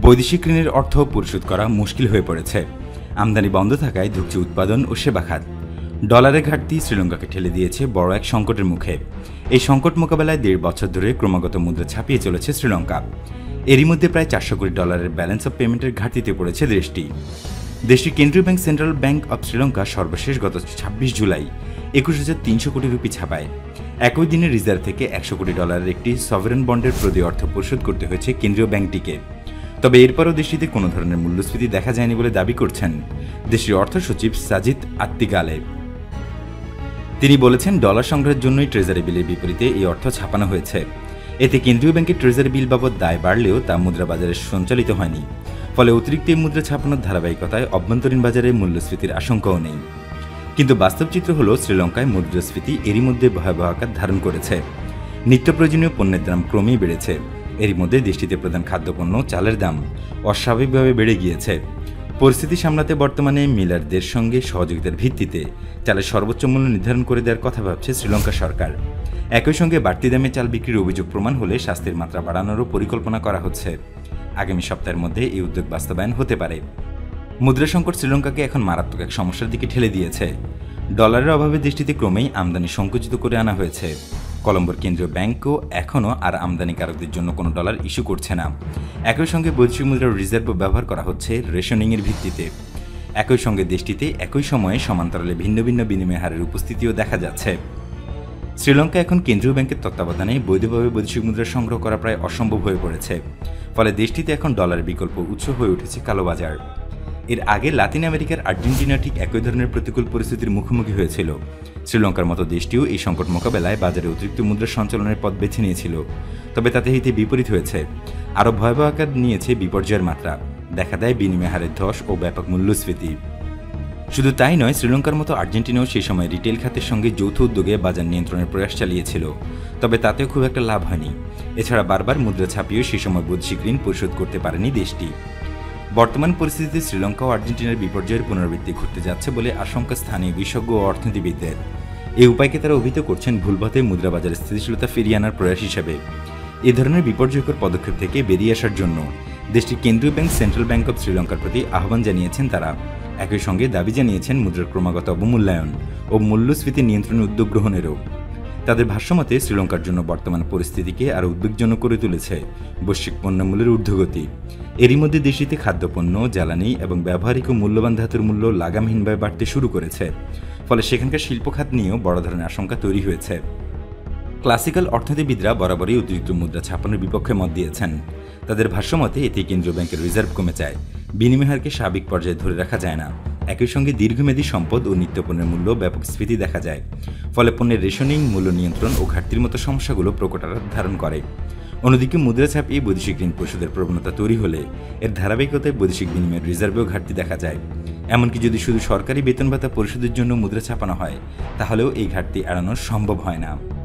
বৈদেশিক ঋণের অর্থ পরিশোধ করা মুশকিল হয়ে পড়েছে। আমদানি বন্ধ থাকায় ধুঁকছে উৎপাদন ও সেবা খাত। ডলারের ঘাটতি শ্রীলঙ্কাকে ঠেলে দিয়েছে বড় এক সংকটের মুখে। এই সংকট মোকাবেলায় ১.৫ বছর ধরে ক্রমাগত মুদ্রা ছাপিয়ে চলেছে শ্রীলঙ্কা। এরই মধ্যে প্রায় ৪০০ কোটি ডলারের ব্যালেন্স অফ পেমেন্টের ঘাটতিতে পড়েছে দেশটি। দেশটির কেন্দ্রীয় bank central bank of Sri Lanka সর্বশেষ গত ২৬ জুলাই ২১,৩০০ কোটি রুপি ছাপায়। একই দিনে রিজার্ভ থেকে ১০০ কোটি ডলারের একটি সভরেন বন্ডের প্রতি অর্থ পরিশোধ করতে হয়েছে কেন্দ্রীয় ব্যাংকটিকে। তবে এরপরও দেশটিতে কোনো ধরনের মূল্যস্ফীতি দেখা যায়নি বলে দাবি করছেন দেশটির অর্থ সচিব সাজিদ আত্তিগালে। তিনি বলেছেন, ডলার সংগ্রহের জন্যই ট্রেজারি বিলের বিপরীতে এই অর্থ ছাপানো হয়েছে। এতে কেন্দ্রীয় ব্যাংকের ট্রেজারি বিল বাবদ দায় বাড়লেও তা মুদ্রা বাজারে সঞ্চালিত হয়নি। ফলে অতিরিক্ত এই মুদ্রা ছাপানোর ধারাবাহিকতায় অভ্যন্তরীণ বাজারে মূল্যস্ফীতির আশঙ্কাও নেই। কিন্তু বাস্তব চিত্র হল, শ্রীলঙ্কায় মুদ্রাস্ফীতি এরই মধ্যে ভয়াবহ আকার ধারণ করেছে। নিত্য প্রয়োজনীয় পণ্যের দাম ক্রমেই বেড়েছে। এরই মধ্যে দেশটিতে প্রধান খাদ্যপণ্য চালের দাম অস্বাভাবিকভাবে বেড়ে গিয়েছে। পরিস্থিতি সামলাতে বর্তমানে মিলারদের সঙ্গে সহযোগিতার ভিত্তিতে চালের সর্বোচ্চ মূল্য নির্ধারণ করে দেওয়ার কথা ভাবছে শ্রীলঙ্কা সরকার। একই সঙ্গে বাড়তি দামে চাল বিক্রির অভিযোগ প্রমাণ হলে শাস্তির মাত্রা বাড়ানোরও পরিকল্পনা করা হচ্ছে। আগামী সপ্তাহের মধ্যে এই উদ্যোগ বাস্তবায়ন হতে পারে। মুদ্রা সংকট শ্রীলঙ্কাকে এখন মারাত্মক এক সমস্যার দিকে ঠেলে দিয়েছে। ডলারের অভাবে দেশটিতে ক্রমেই আমদানি সংকুচিত করে আনা হয়েছে। কলম্বোর কেন্দ্রীয় ব্যাংকও এখনও আর আমদানিকারকদের জন্য কোনো ডলার ইস্যু করছে না। একই সঙ্গে বৈদেশিক মুদ্রার রিজার্ভও ব্যবহার করা হচ্ছে রেশনিংয়ের ভিত্তিতে। একই সঙ্গে দেশটিতে একই সময়ে সমান্তরালে ভিন্ন ভিন্ন বিনিময় হারের উপস্থিতিও দেখা যাচ্ছে। শ্রীলঙ্কা এখন কেন্দ্রীয় ব্যাংকের তত্ত্বাবধানে বৈধভাবে বৈদেশিক মুদ্রা সংগ্রহ করা প্রায় অসম্ভব হয়ে পড়েছে। ফলে দেশটিতে এখন ডলারের বিকল্প উৎস হয়ে উঠেছে কালোবাজার। এর আগে লাতিন আমেরিকার আর্জেন্টিনা ঠিক একই ধরনের প্রতিকূল পরিস্থিতির মুখোমুখি হয়েছিল। শ্রীলঙ্কার মতো দেশটিও এই সংকট মোকাবেলায় বাজারে অতিরিক্ত মুদ্রা সঞ্চালনের পথ বেছে নিয়েছিল। তবে তাতে হিতে বিপরীত হয়েছে। আরও ভয়াবহ আকার নিয়েছে বিপর্যয়ের মাত্রা। দেখা দেয় বিনিময় হারের ধস ও ব্যাপক মূল্যস্ফীতি। শুধু তাই নয়, শ্রীলঙ্কার মতো আর্জেন্টিনাও সেই সময় রিটেল খাতের সঙ্গে যৌথ উদ্যোগে বাজার নিয়ন্ত্রণের প্রয়াস চালিয়েছিল। তবে তাতেও খুব একটা লাভ হয়নি। এছাড়া বারবার মুদ্রা ছাপিয়েও সেই সময় বৈদেশিক ঋণ পরিশোধ করতে পারেনি দেশটি। বর্তমান পরিস্থিতিতে শ্রীলঙ্কা ও আর্জেন্টিনার বিপর্যয়ের পুনরাবৃত্তি ঘটতে যাচ্ছে বলে আশঙ্কা স্থানীয় বিশেষজ্ঞ ও অর্থনীতিবিদদের। এই উপায়কে তারা অভিহিত করছেন ভুলভাবে মুদ্রা বাজারে স্থিতিশীলতা ফিরিয়ে আনার প্রয়াস হিসেবে। এ ধরনের বিপর্যয়কর পদক্ষেপ থেকে বেরিয়ে আসার জন্য দেশটির কেন্দ্রীয় ব্যাংক সেন্ট্রাল ব্যাংক অব শ্রীলঙ্কার প্রতি আহ্বান জানিয়েছেন তারা। একই সঙ্গে দাবি জানিয়েছেন মুদ্রার ক্রমাগত অবমূল্যায়ন ও মূল্যস্ফীতি নিয়ন্ত্রণে উদ্যোগ গ্রহণেরও। তাদের ভাষ্যমতে, শ্রীলঙ্কার জন্য বর্তমান পরিস্থিতিকে আরও উদ্বেগজনক করে তুলেছে বৈশ্বিক পণ্যমূল্যের ঊর্ধ্বগতি। এরই মধ্যে দেশটিতে খাদ্যপণ্য, জ্বালানি এবং ব্যবহারিক ও মূল্যবান ধাতুর মূল্য লাগামহীনভাবে বাড়তে শুরু করেছে। ফলে সেখানকার শিল্প খাত নিয়েও বড় ধরনের আশঙ্কা তৈরি হয়েছে। ক্লাসিক্যাল অর্থনীতিবিদরা বরাবরই অতিরিক্ত মুদ্রা ছাপানোর বিপক্ষে মত দিয়েছেন। তাদের ভাষ্যমতে এতে কেন্দ্রীয় ব্যাংকের রিজার্ভ কমে যায়, বিনিময় হারকে স্বাভাবিক পর্যায়ে ধরে রাখা যায় না। একই সঙ্গে দীর্ঘমেয়াদী সম্পদ ও নিত্যপণ্যের মূল্য ব্যাপক স্ফীতি দেখা যায়। ফলে পণ্যের রেশনিং, মূল্য নিয়ন্ত্রণ ও ঘাটতির মতো সমস্যাগুলো প্রকট আকার ধারণ করে। অন্যদিকে মুদ্রা ছাপিয়ে বৈদেশিক ঋণ পরিশোধের প্রবণতা তৈরি হলে এর ধারাবাহিকতায় বৈদেশিক বিনিময়ের রিজার্ভেও ঘাটতি দেখা যায়। এমনকি যদি শুধু সরকারি বেতন ভাতা পরিশোধের জন্য মুদ্রা ছাপানো হয়, তাহলেও এই ঘাটতি এড়ানো সম্ভব হয় না।